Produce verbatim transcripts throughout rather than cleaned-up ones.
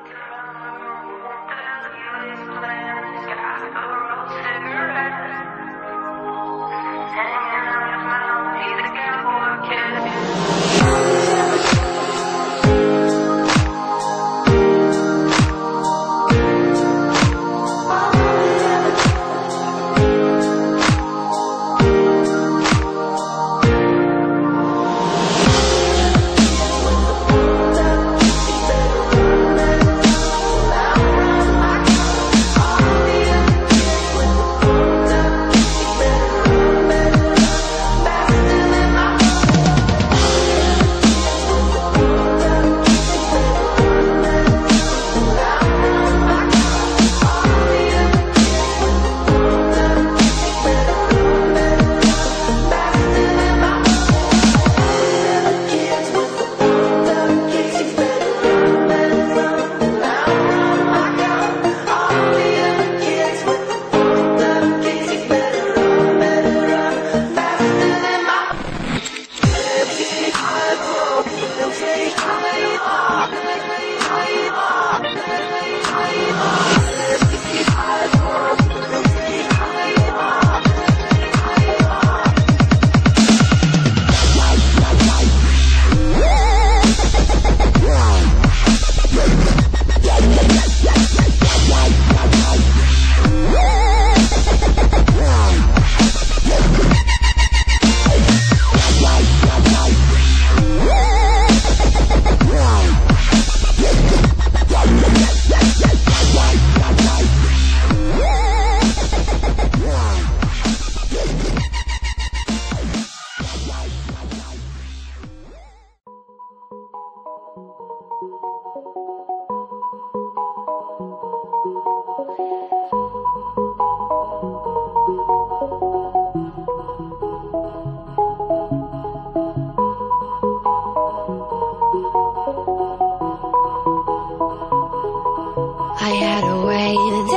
I had a way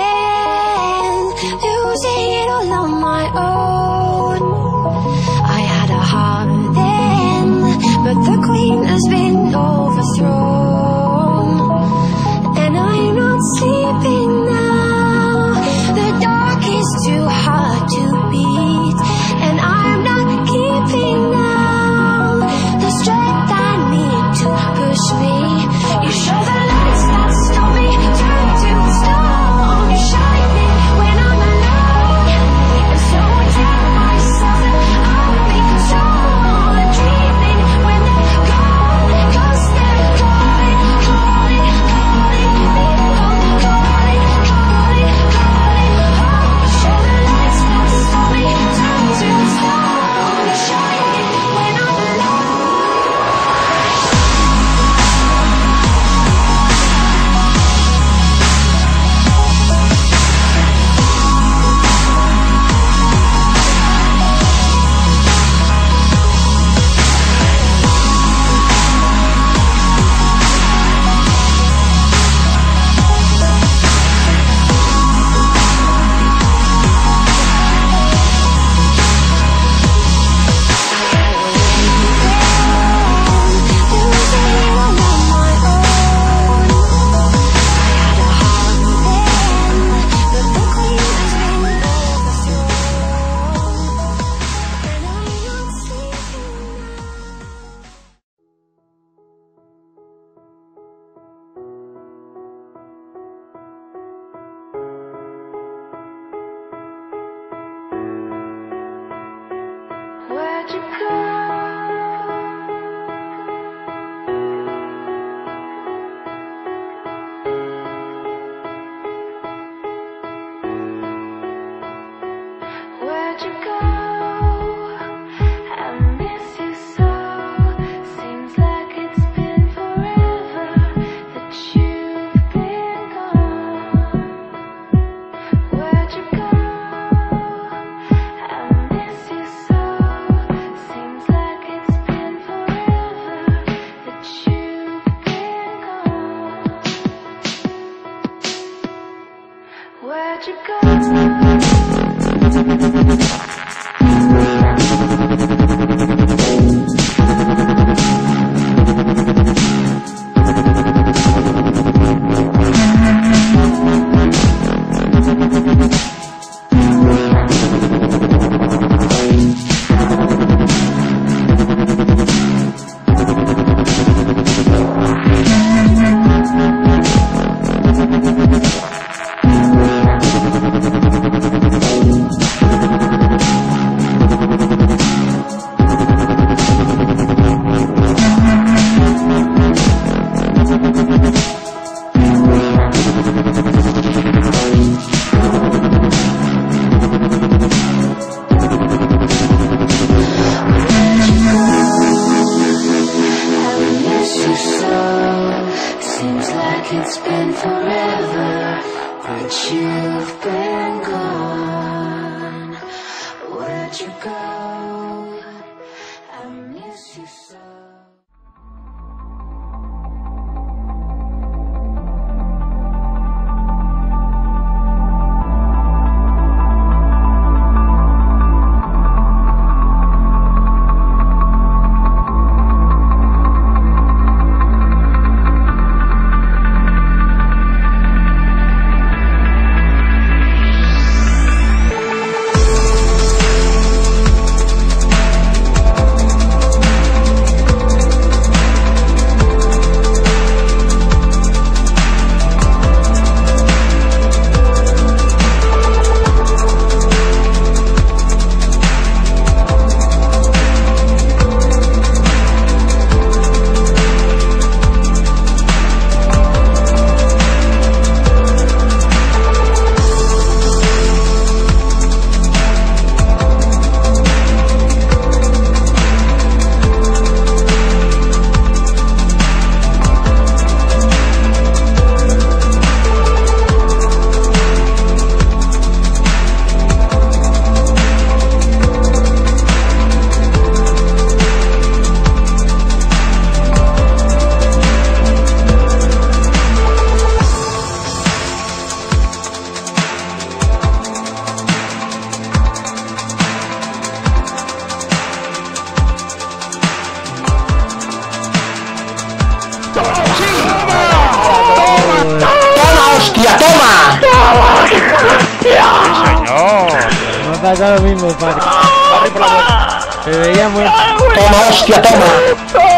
then, losing it all on my own. I had a heart then, but the queen has been overthrown. And I'm not sleeping now, the dark is too hard to beat. And I'm not keeping now the strength I need to push me. You show the lights that stop me, turn to stone. You shine me when I'm alone, and so I tell myself that I'll be torn. Dreaming when they're gone, 'cause they're calling, calling, calling me home. Calling, calling, calling home. You show the lights that stop me, turn to stone. You shine me when I'm alone. Where'd you go? Where'd you go? I miss you so. Seems like it's been forever that you've been gone. Where'd you go? I miss you so. Seems like it's been forever that you've been gone. Where'd you go? so. Seems like it's been forever that you've been gone. Where'd you go? I miss you so. ¡Hostia, toma! Me ha pasado lo mismo, padre. Se veía muy... ¡Toma, hostia, toma!